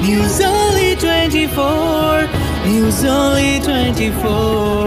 News Only 24. News Only 24.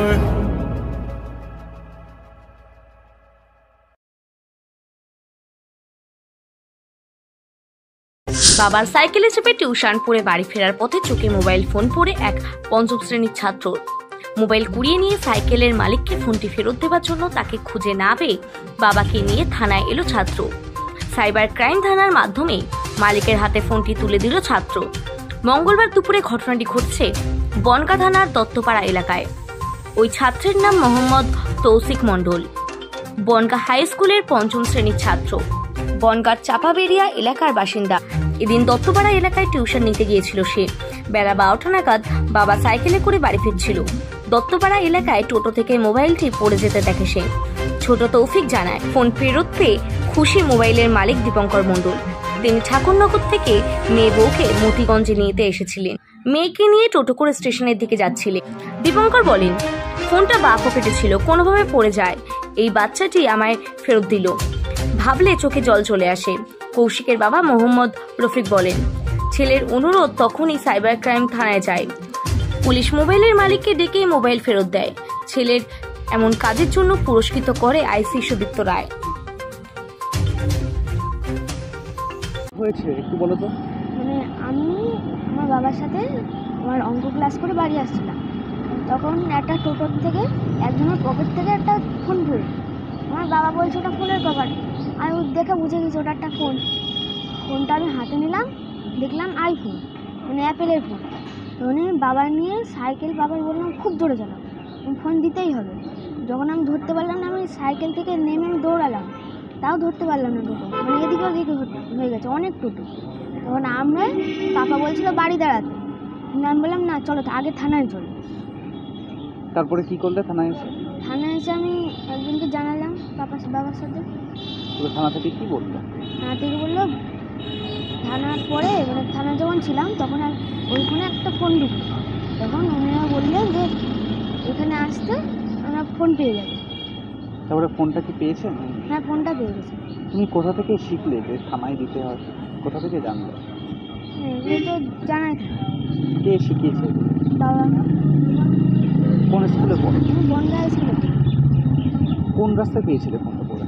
বাবার সাইকেলে চেপে টিউশন পড়ে বাড়ি ফেরার পথে চোখে মোবাইল ফোন পড়ে এক পঞ্চম শ্রেণীর ছাত্র। মোবাইল কুড়িয়ে নিয়ে সাইকেলের মালিককে ফোনটি ফেরত দেওয়ার জন্য তাকে খুঁজে না পেয়ে বাবাকে নিয়ে থানায় এলো ছাত্র। সাইবার ক্রাইম থানার মাধ্যমে মালিকের হাতে ফোনটি তুলে দিল ছাত্র। মঙ্গলবার দুপুরে ঘটনাটি ঘটছে বনগা থানার দত্তপাড়া এলাকায়। ওই ছাত্রের নাম মোহাম্মদ তৌসিক মণ্ডল, বনগা হাই স্কুলের পঞ্চম শ্রেণীর ছাত্র, বনগাঁর চাপাবেড়িয়া এলাকার বাসিন্দা। এদিন দত্তপাড়া এলাকায় টিউশন নিতে গিয়েছিল সে। বেলা 12টা নাগাদ বাবা সাইকেলে করে বাড়ি ফিরছিল। দত্তপাড়া এলাকায় টোটো থেকে মোবাইলটি পড়ে যেতে দেখে সে। ছোট তৌফিক জানায়, ফোন ফেরত পেয়ে খুশি মোবাইলের মালিক দীপঙ্কর মণ্ডল। তিনি ঠাকুরনগর থেকে মেয়ে বউকে মতিগঞ্জে নিতে এসেছিলেন। মেয়েকে নিয়ে টোটো করে স্টেশনের দিকে যাচ্ছিলেন। দীপঙ্কর বলেন, ফোনটা বা পকেটে ছিল, কোনোভাবে পড়ে যায়। এই বাচ্চাটি আমায় ফেরত দিল। ভাবলে চোখে জল চলে আসে। কৌশিকের বাবা মোহাম্মদ রফিক বলেন, ছেলের অনুরোধ তখনই সাইবার ক্রাইম থানায় যায়। পুলিশ মোবাইলের মালিককে ডেকে মোবাইল ফেরত দেয়। ছেলের এমন কাজের জন্য পুরস্কৃত করে আইসি সুদীপ্ত রায়। হয়েছে একটু বলো তো। মানে আমি আমার বাবার সাথে আমার অঙ্ক ক্লাস করে বাড়ি আসছিলাম, তখন একটা টোটোর থেকে একজনের পকেট থেকে একটা ফোন পড়ল। আমার বাবা বলছে ওটা ফোনের কভার। আমি দেখে বুঝে গেছি ওটা একটা ফোনটা আমি হাতে নিলাম, দেখলাম আইফোন, মানে অ্যাপেলের ফোন। তখন আমি বাবার নিয়ে সাইকেল বাবার বললাম খুব জোরে চালাও, ফোন দিতেই হবে। যখন আমি ধরতে পারলাম না, আমি সাইকেল থেকে নেমে আমি দৌড়ালাম, তাও ধরতে পারলাম না টোটো, মানে এদিকে ওদিকে হয়ে গেছে অনেক টোটো। তখন আমরা পাপা বলছিল বাড়ি দাঁড়াতে, আমি বললাম না চলো আগে থানায় চলো। তারপরে কি করলে থানায় এসে? থানায় এসে আমি একজনকে জানালাম বাবার সাথে। থানা থেকে কি বললো? থানা থেকে বললো, থানার পরে মানে থানায় যখন ছিলাম তখন আর ওইখানে একটা ফোন ঢুকলো। তখন ওনারা বললেন যে এখানে আসতে আমরা ফোন পেয়ে যাবে। তারপরে ফোনটা কি পেয়েছেন? হ্যাঁ, ফোনটা পেয়ে গেছে। তুমি কোথা থেকে শিখলে যে থানায় দিতে হয়? কোথা থেকে জানলে? এগুলো তো জানাই থাকে। কে শিখিয়েছে? বাবা। কোন স্কুলে পড়ো? আমি বনগা স্কুলে। কোন রাস্তায় পেয়েছিলে ফোনটা পড়ে?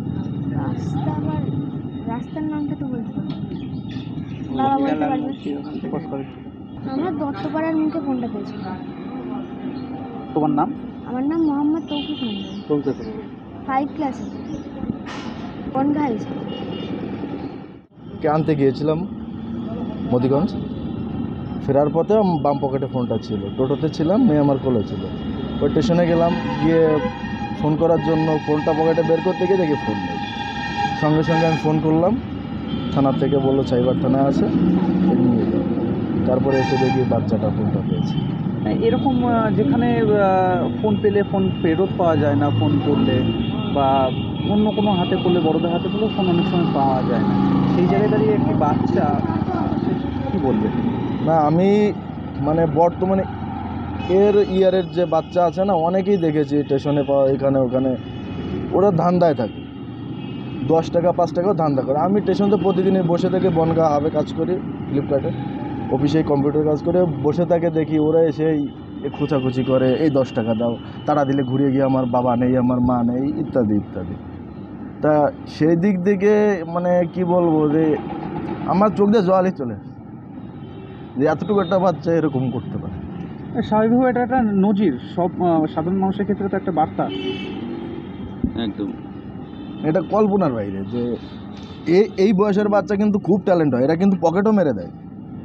রাস্তার নামটা তো বলতে পারবো, বাবা বলতে পারবে। আমরা দত্তপাড়ার মুখে ফোনটা পেয়েছিলাম। তোমার নাম? আমার নাম মোহাম্মদ তৌফিক মণ্ডল। 5 ক্লাসে বনগা হাই স্কুল। আনতে গিয়েছিলাম মতিগঞ্জ, ফেরার পথে বাম পকেটে ফোনটা ছিল। টোটোতে ছিলাম, মেয়ে আমার কোলে ছিল। ওই স্টেশনে গেলাম, গিয়ে ফোন করার জন্য ফোনটা পকেটে বের করতে গিয়ে দেখি ফোন নেই। সঙ্গে সঙ্গে আমি ফোন করলাম, থানার থেকে বললো সাইবার থানায় আছে, নিয়ে যাও। তারপরে এসে দেখি বাচ্চাটা ফোনটা পেয়েছে। এরকম যেখানে ফোন পেলে ফোন ফেরত পাওয়া যায় না, ফোন করলে বা অন্য কোনো হাতে করলে, বড়দের হাতে করলেও ফোন অনেক সময় পাওয়া যায় না, সেই জায়গায় দাঁড়িয়ে একটি বাচ্চা কী বলবে? না, আমি মানে বর্তমানে ইয়ারের যে বাচ্চা আছে না, অনেকেই দেখেছি স্টেশনে পাওয়া, এখানে ওখানে ওরা ধান্দায় থাকে, 10 টাকা 5 টাকাও ধান্দা করে। আমি স্টেশনে প্রতিদিনই বসে থেকে বনগা হাবে কাজ করি, ফ্লিপকার্টে অফিসে কম্পিউটার কাজ করে বসে থাকে, দেখি ওরা এসেই খুচাখুচি করে, এই 10 টাকা দাও, তারা দিলে ঘুরিয়ে গিয়ে আমার বাবা নেই, আমার মা নেই, ইত্যাদি ইত্যাদি। তা সেই দিক থেকে মানে কি বলবো, যে আমার চোখ দিয়ে জলই চলে যে এতটুকু একটা বাচ্চা এরকম করতে পারে। স্বাভাবিকভাবে এটা একটা নজির, সব সাধারণ মানুষের ক্ষেত্রে তো একটা বার্তা। একদম এটা কল্পনার বাইরে যে এই বয়সের বাচ্চা কিন্তু খুব ট্যালেন্ট হয়। এরা কিন্তু পকেটও মেরে দেয়,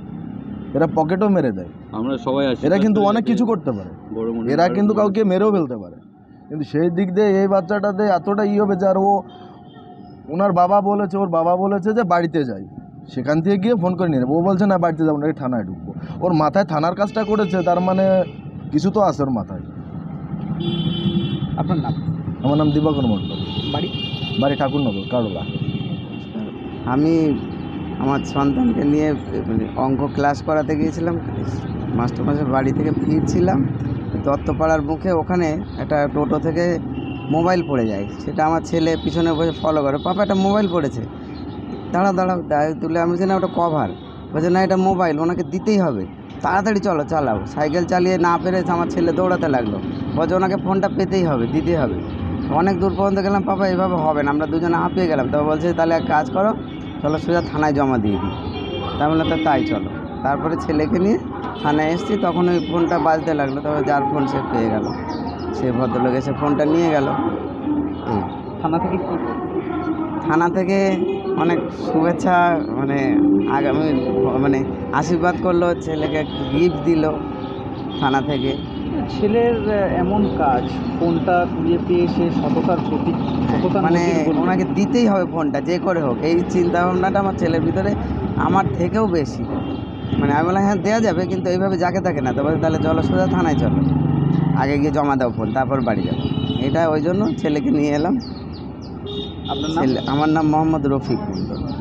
আমরা সবাই আছি। এরা কিন্তু অনেক কিছু করতে পারে, এরা কিন্তু কাউকে মেরেও ফেলতে পারে। কিন্তু সেই দিক দিয়ে এই বাচ্চাটাতে এতটা হবে যে, আর ওনার বাবা বলেছে, ওর বাবা বলেছে যে বাড়িতে যাই, সেখান থেকে গিয়ে ফোন করে নিয়ে নেবে। ও বলছে না বাড়িতে যাবো না, থানায় ঢুকবো। ওর মাথায় থানার কাজটা করেছে, তার মানে কিছু তো আছে ওর মাথায়। আপনার নাম? আমার নাম দীপঙ্কর মণ্ডল। বাড়ি ঠাকুরনগর, কারোলা। আমি আমার সন্তানকে নিয়ে অঙ্ক ক্লাস করাতে গিয়েছিলাম, মাস্টারমশাই বাড়ি থেকে ফিরছিলাম, দত্তপাড়ার মুখে ওখানে একটা টোটো থেকে মোবাইল পড়ে যায়। সেটা আমার ছেলে পিছনে বসে ফলো করে, পাপা একটা মোবাইল পড়েছে, দাঁড়াও তুলে আমি জানি ওটা কভার। বলছে না এটা মোবাইল, ওনাকে দিতেই হবে, তাড়াতাড়ি চলো চালাও। সাইকেল চালিয়ে না পেরেছে আমার ছেলে দৌড়াতে লাগলো, বলছে ওনাকে ফোনটা পেতেই হবে, দিতে হবে। অনেক দূর পর্যন্ত গেলাম, পাপা এভাবে হবে না, আমরা দুজনে হাঁপিয়ে গেলাম। তবে বলছে তাহলে এক কাজ করো, চলো সোজা থানায় জমা দিয়ে দিই। তাই বললাম তো তাই চলো। তারপরে ছেলেকে নিয়ে থানায় এসেছি, তখন ওই ফোনটা বাজতে লাগলো, তবে যার ফোন সে পেয়ে গেল, সে ভদ্রলোক এসে ফোনটা নিয়ে গেল। এই থানা থেকে কি থানা থেকে অনেক শুভেচ্ছা, মানে আগামী মানে আশীর্বাদ করলো, ছেলেকে গিফট দিল থানা থেকে। ছেলের এমন কাজ, ফোনটা কুড়িয়ে পেয়ে সে সততার প্রতীক, সততার মানে নজির বলতে ওনাকে দিতেই হবে ফোনটা, যে করে হোক। এই চিন্তা ভাবনাটা আমার ছেলের ভিতরে আমার থেকেও বেশি। মানে আমি বললাম হ্যাঁ দেওয়া যাবে, কিন্তু এইভাবে যাকে থাকে না। তবে তাহলে চলো সোজা থানায় চলো, আগে গিয়ে জমা দাও ফোন, তারপর বাড়ি যাবো। এটা ওই জন্য ছেলেকে নিয়ে এলাম। আপনার নাম? আমার নাম মোহাম্মদ রফিক মণ্ডল।